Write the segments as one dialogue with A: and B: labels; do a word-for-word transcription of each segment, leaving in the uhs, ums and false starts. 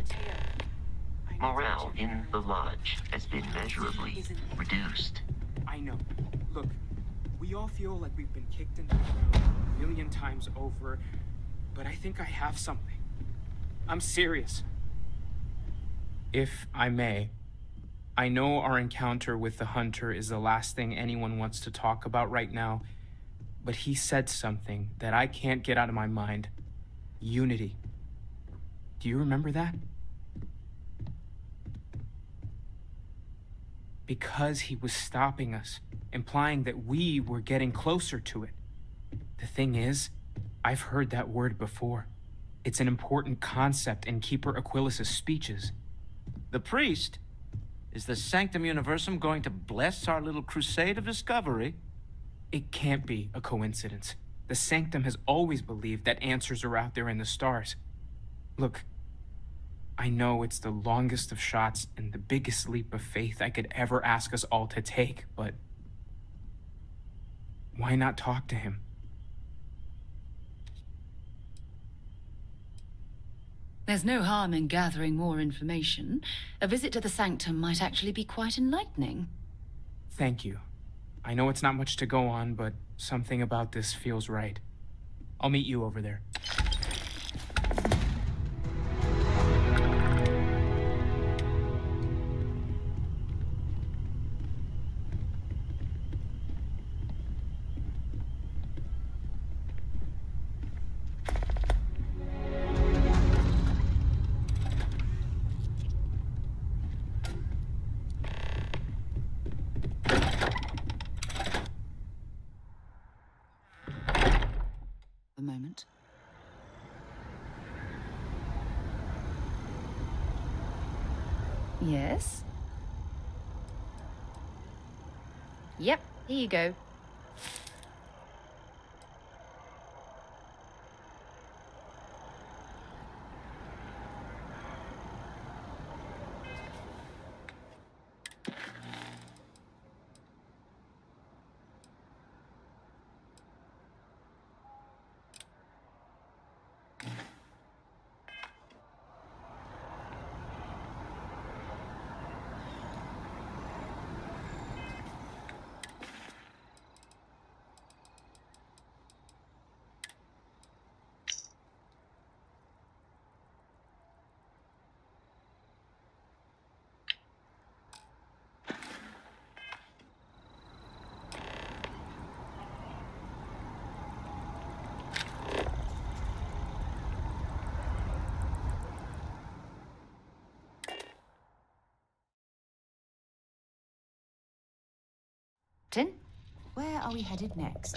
A: Mateo. I know
B: Morale
A: that you're
B: in the lodge has been measurably
A: Isn't-
B: reduced.
C: I know. Look, we all feel like we've been kicked into the ground a million times over, but I think I have something. I'm serious. If I may, I know our encounter with the Hunter is the last thing anyone wants to talk about right now, but he said something that I can't get out of my mind. Unity. Do you remember that? Because he was stopping us, implying that we were getting closer to it. The thing is, I've heard that word before. It's an important concept in Keeper Aquilas's speeches.
D: The priest? Is the Sanctum Universum going to bless our little crusade of discovery?
C: It can't be a coincidence. The Sanctum has always believed that answers are out there in the stars. Look, I know it's the longest of shots and the biggest leap of faith I could ever ask us all to take, but why not talk to him?
E: There's no harm in gathering more information. A visit to the Sanctum might actually be quite enlightening.
C: Thank you. I know it's not much to go on, but something about this feels right. I'll meet you over there.
E: Moment. Yes? Yep, here you go. Tin?
F: Where are we headed next?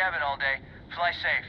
G: gabbing all day. Fly safe.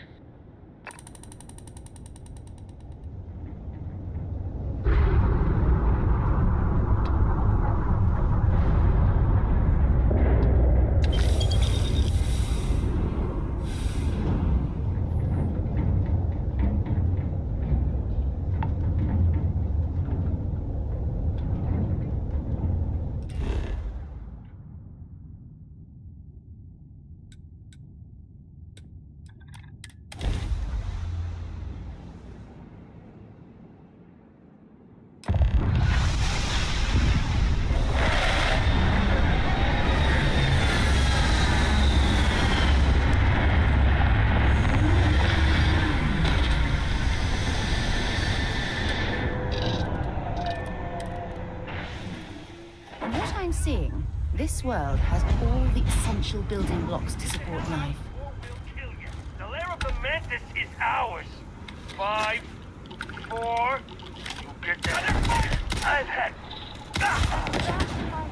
F: Seeing, this world has all the essential building blocks to support life.
H: Or we'll kill you. The lair of the Mantis is ours. Five, four, you get that. I've had. Ah!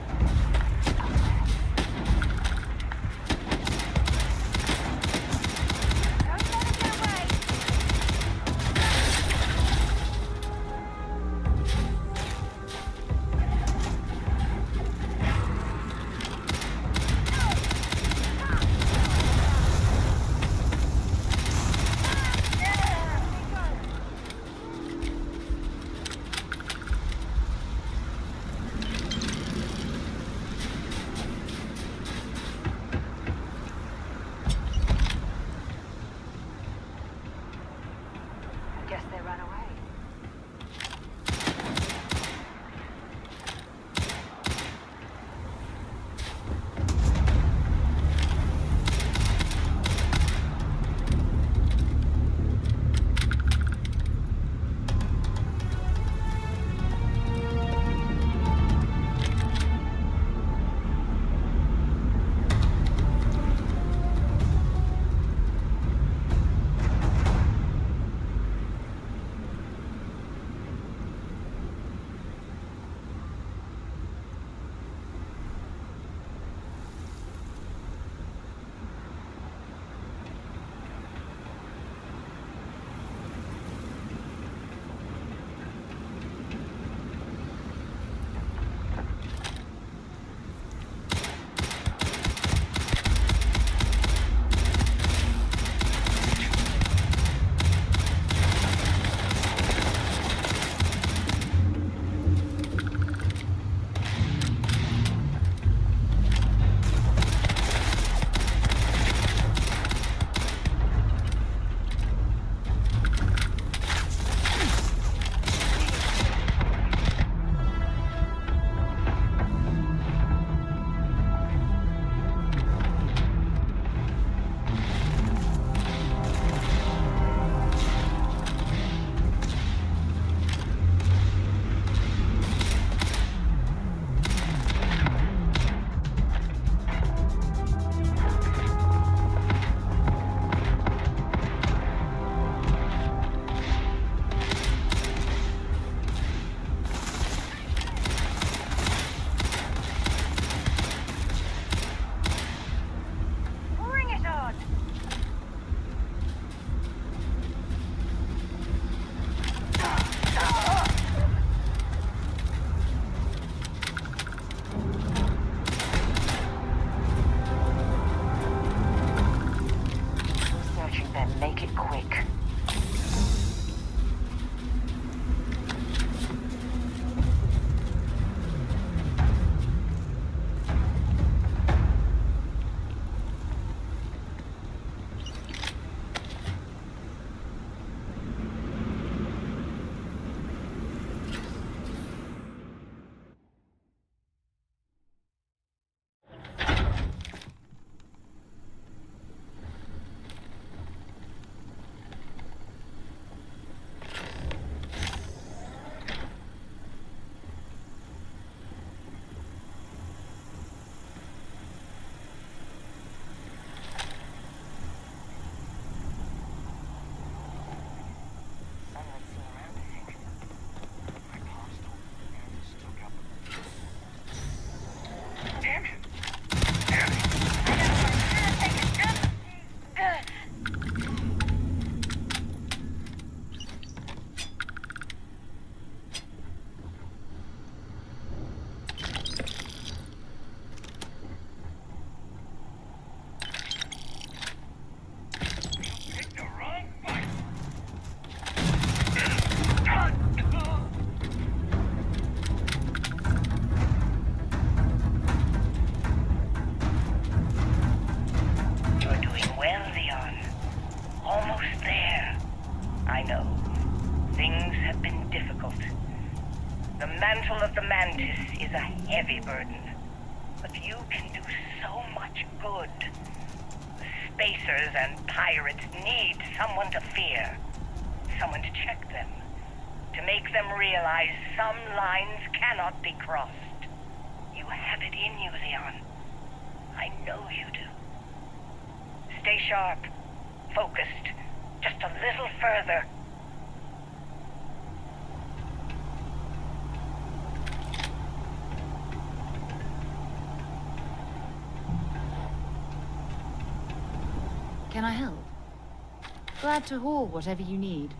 I: burden. But you can do so much good. Spacers and pirates need someone to fear. Someone to check them. To make them realize some lines cannot be crossed. You have it in you, Leon. I know you do. Stay sharp. Focused. Just a little further.
F: Can I help? Glad to haul whatever you need.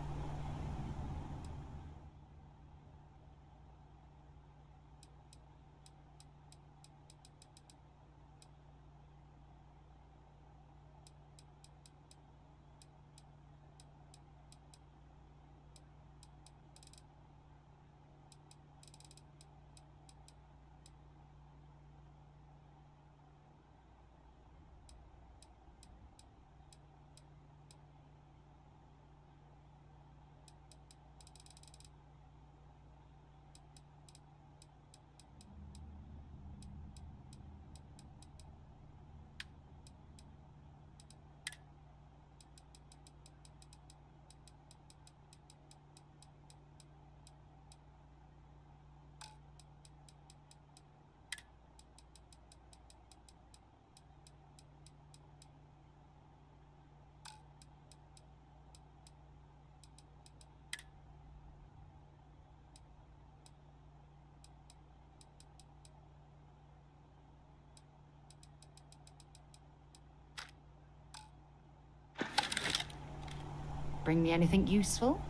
F: Bring me anything useful?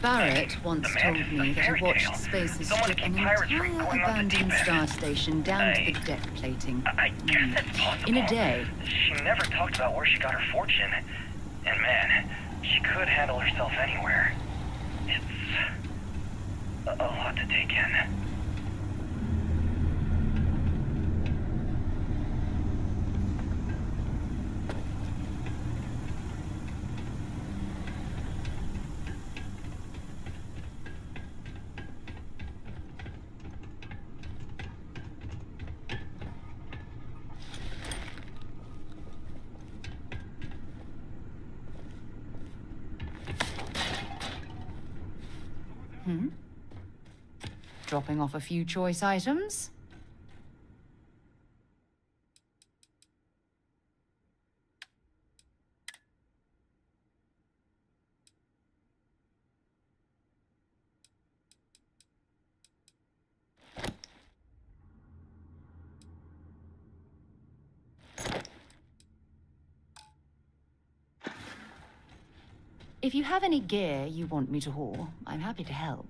F: Barrett once told me that he watched Space's
H: Someone
F: strip an
H: keep pirates from
F: entire
H: going off the
F: abandoned
H: deep
F: star
H: end.
F: station down to
H: I-
F: the deck plating.
H: I guess it's possible.
F: In a day.
H: She never talked about where she got her fortune. And man, she could handle herself anywhere. It's a, a lot to take in.
F: Hmm? Dropping off a few choice items? If you have any gear you want me to haul, I'm happy to help.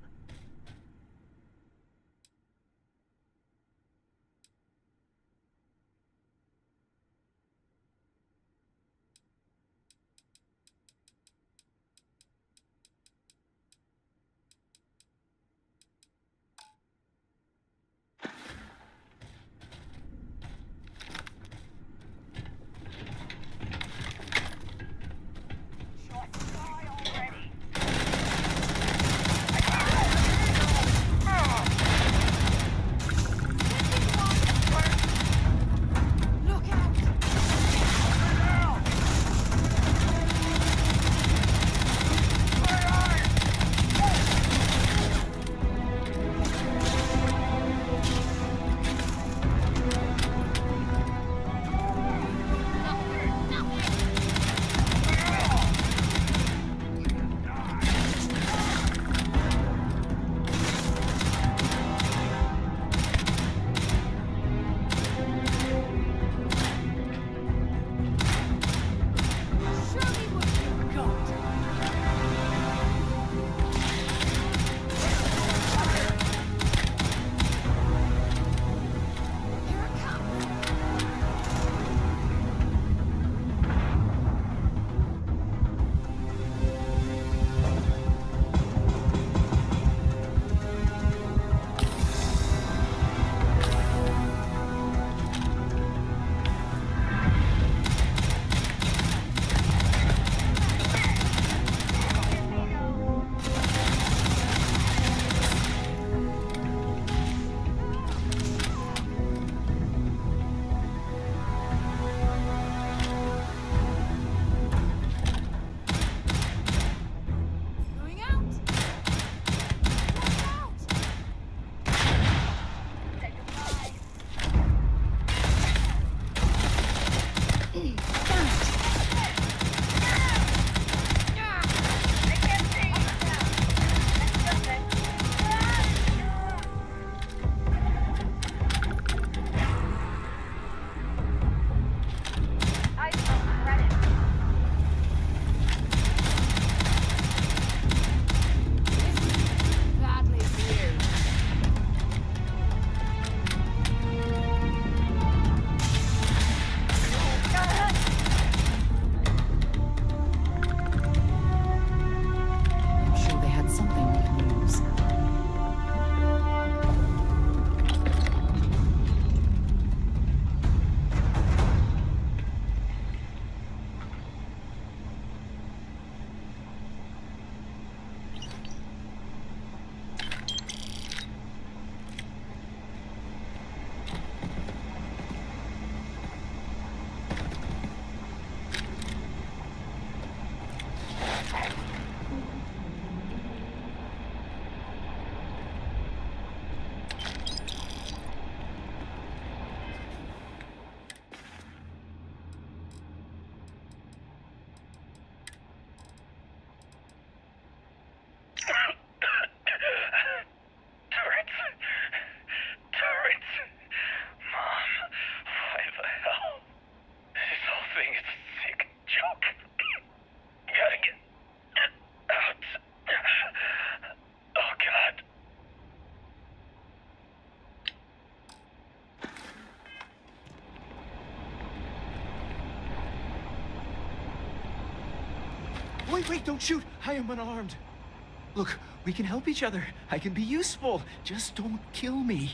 J: wait, don't shoot! I am unarmed. Look, we can help each other. I can be useful. Just don't kill me.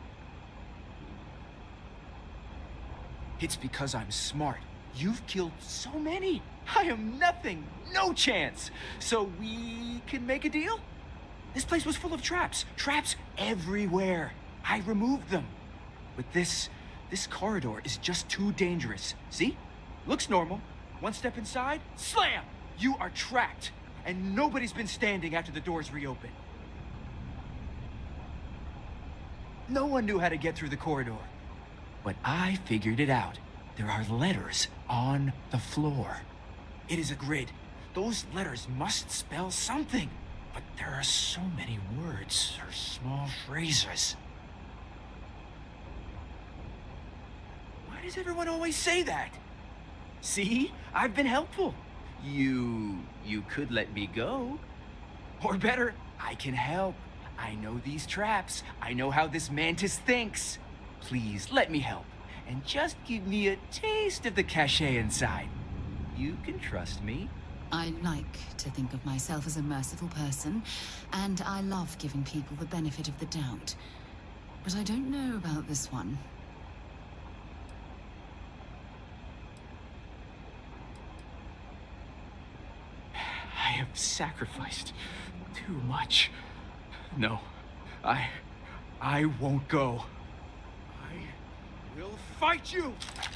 J: It's because I'm smart. You've killed so many. I am nothing. No chance. So we can make a deal? This place was full of traps. Traps everywhere. I removed them. But this... this corridor is just too dangerous. See? Looks normal. One step inside, slam! You are trapped. And nobody's been standing after the doors reopen. No one knew how to get through the corridor. But I figured it out. There are letters on the floor. It is a grid. Those letters must spell something. But there are so many words or small phrases. Why does everyone always say that? See? I've been helpful. You... you could let me go. Or better, I can help. I know these traps. I know how this mantis thinks. Please, let me help. And just give me a taste of the cachet inside. You can trust me.
E: I like to think of myself as a merciful person, and I love giving people the benefit of the doubt. But I don't know about this one.
J: I have sacrificed too much. No, I... I won't go. I will fight you!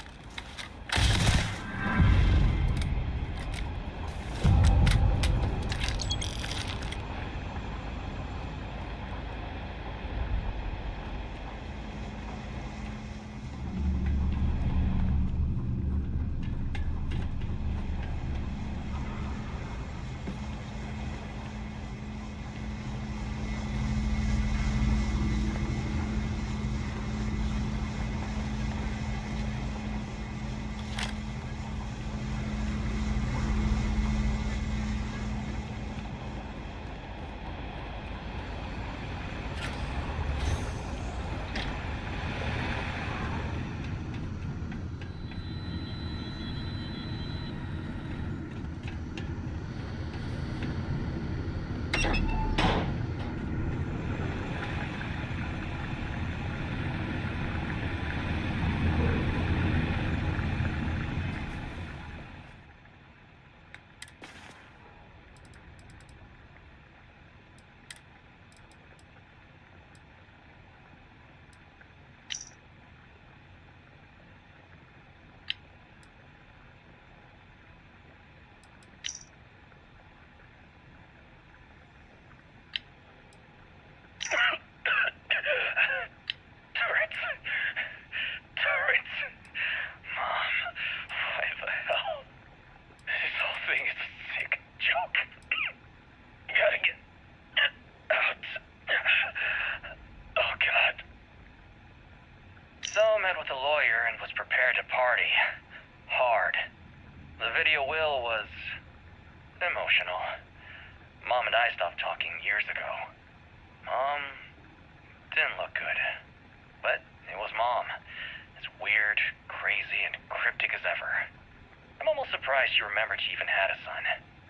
G: She remembered she even had a son.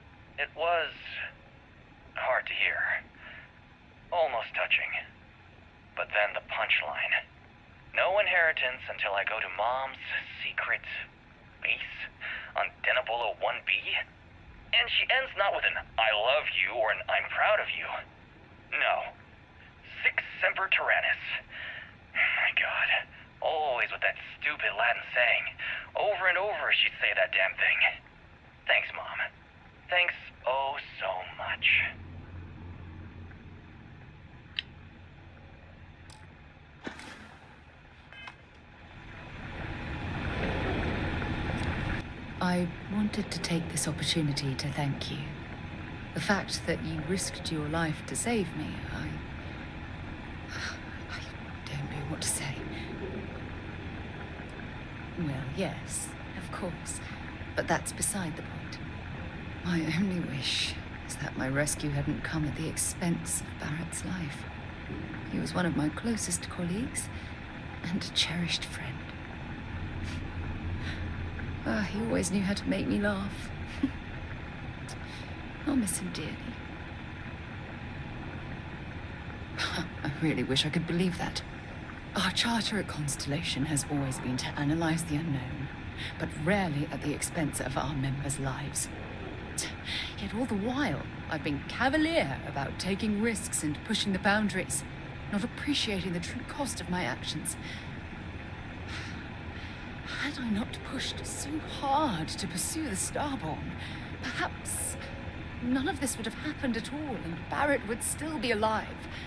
G: It was hard to hear. Almost touching. But then the punchline. No inheritance until I go to Mom's secret base on Denabolo one B. And she ends not with an I love you or an I'm proud of you. No. Sic semper tyrannis. My God. Always with that stupid Latin saying. Over and over she'd say that damn thing. Thanks, Mom. Thanks oh so much.
E: I wanted to take this opportunity to thank you. The fact that you risked your life to save me, I... I don't know what to say. Well, yes, of course. But that's beside the point. My only wish is that my rescue hadn't come at the expense of Barrett's life. He was one of my closest colleagues and a cherished friend. Ah, he always knew how to make me laugh. I'll miss him dearly. I really wish I could believe that. Our charter at Constellation has always been to analyze the unknown, but rarely at the expense of our members' lives. Yet all the while, I've been cavalier about taking risks and pushing the boundaries, not appreciating the true cost of my actions. Had I not pushed so hard to pursue the Starborn, perhaps none of this would have happened at all, and Barrett would still be alive.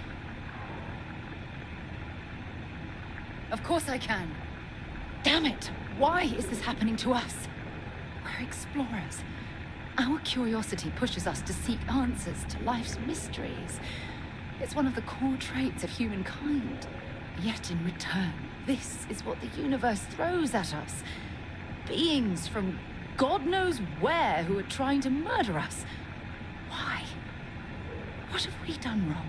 E: Of course I can. Damn it! Why is this happening to us? We're explorers. Our curiosity pushes us to seek answers to life's mysteries. It's one of the core traits of humankind. Yet in return, this is what the universe throws at us. Beings from God knows where who are trying to murder us. Why? What have we done wrong?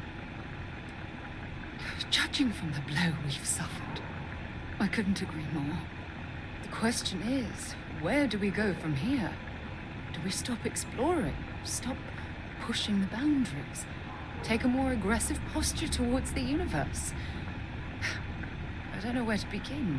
E: Judging from the blow we've suffered, I couldn't agree more. The question is, where do we go from here? Do we stop exploring? Stop pushing the boundaries? Take a more aggressive posture towards the universe? I don't know where to begin.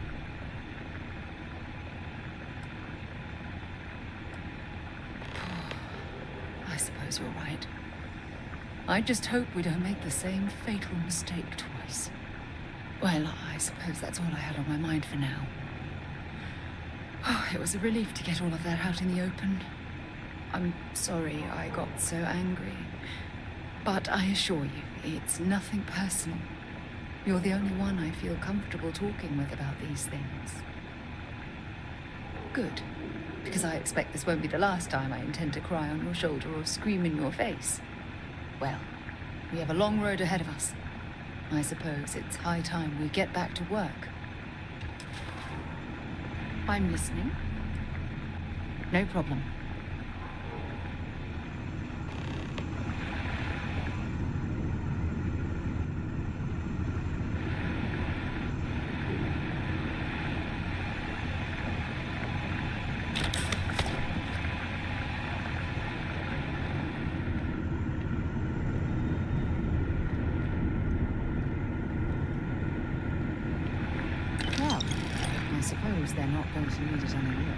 E: I suppose you're right. I just hope we don't make the same fatal mistake twice. Well, I suppose that's all I had on my mind for now. Oh, it was a relief to get all of that out in the open. I'm sorry I got so angry. But I assure you, it's nothing personal. You're the only one I feel comfortable talking with about these things. Good. Because I expect this won't be the last time I intend to cry on your shoulder or scream in your face. Well, we have a long road ahead of us. I suppose it's high time we get back to work. I'm listening. No problem. They're not going to need it anymore.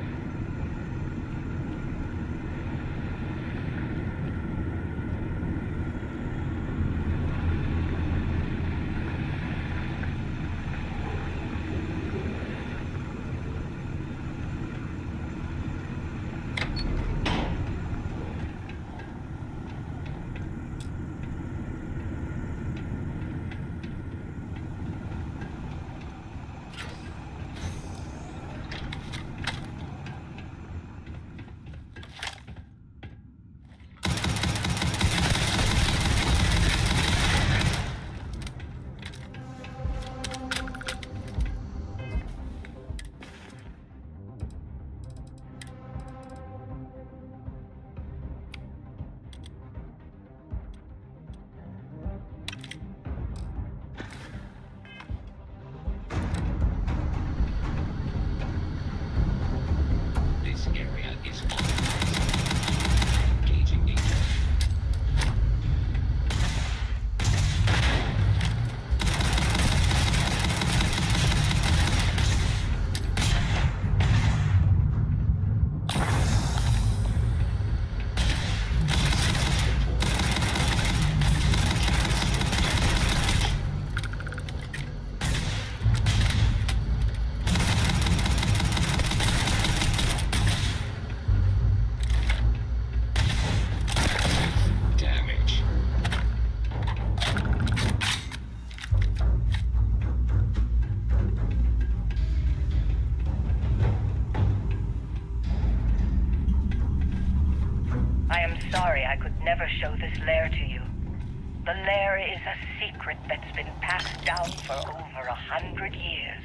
I: Never show this lair to you. The lair is a secret that's been passed down for over a hundred years.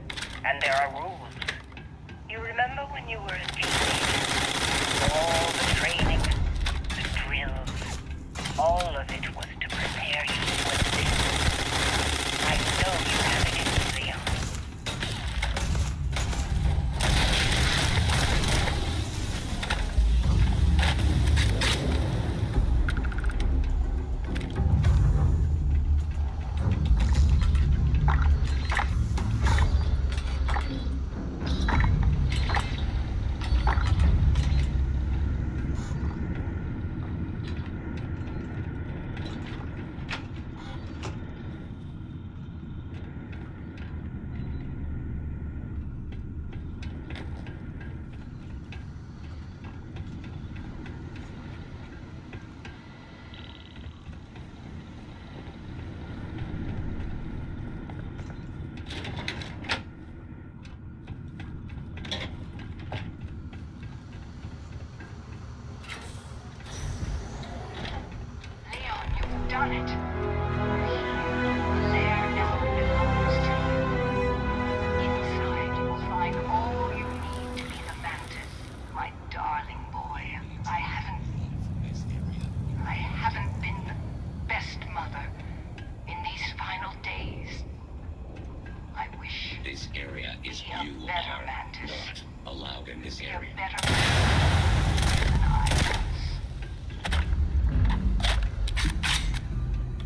I: And there are rules. You remember when you were a teenager? All the training, the drills, all of it was to prepare you for this. I know you have it in you, Leon. done it. The lair now belongs to you. Inside, you will find all you need to be the Mantis, my darling boy. I haven't... I haven't been the best mother in these final days. I wish...
K: This area is
I: be a
K: you
I: better
K: are
I: Mantis.
K: not allowed in this
I: Be a
K: area.
I: better Mantis than I was.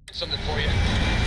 L: Something for you.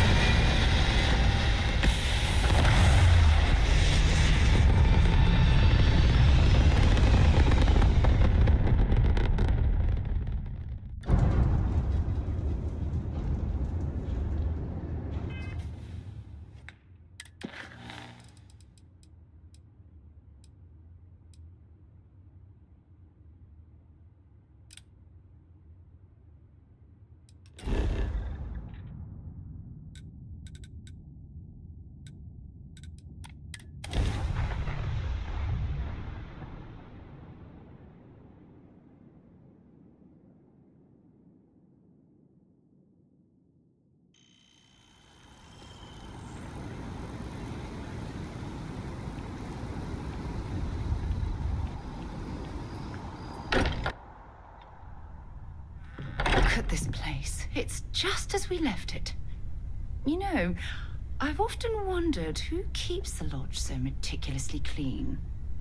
E: Look at this place. It's just as we left it. You know, I've often wondered who keeps the lodge so meticulously clean.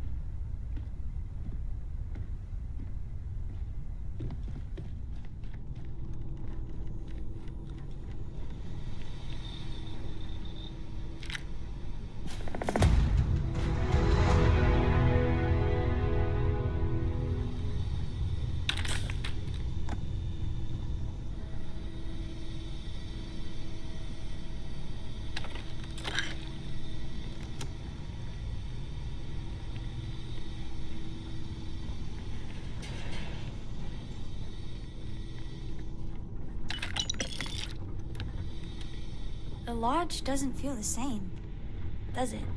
M: The lodge doesn't feel the same, does it?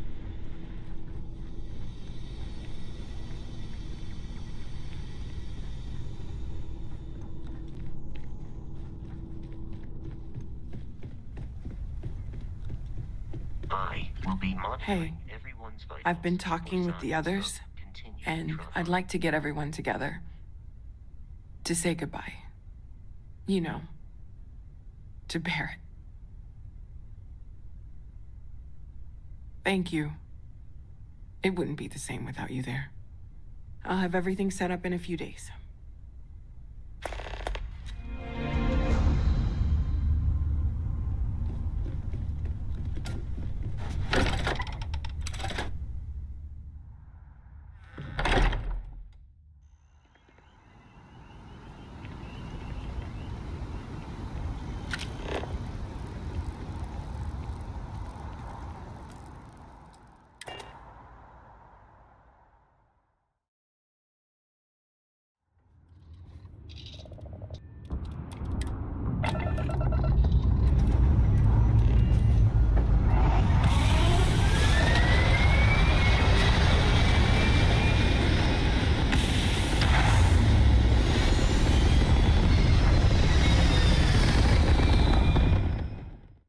B: I will be monitoring
A: Hey,
B: everyone's vitals
A: I've been talking
B: for
A: with the
B: signs
A: others,
B: of continued
A: and
B: trauma.
A: I'd like to get everyone together. To say goodbye. You know, to Barrett. Thank you. It wouldn't be the same without you there. I'll have everything set up in a few days.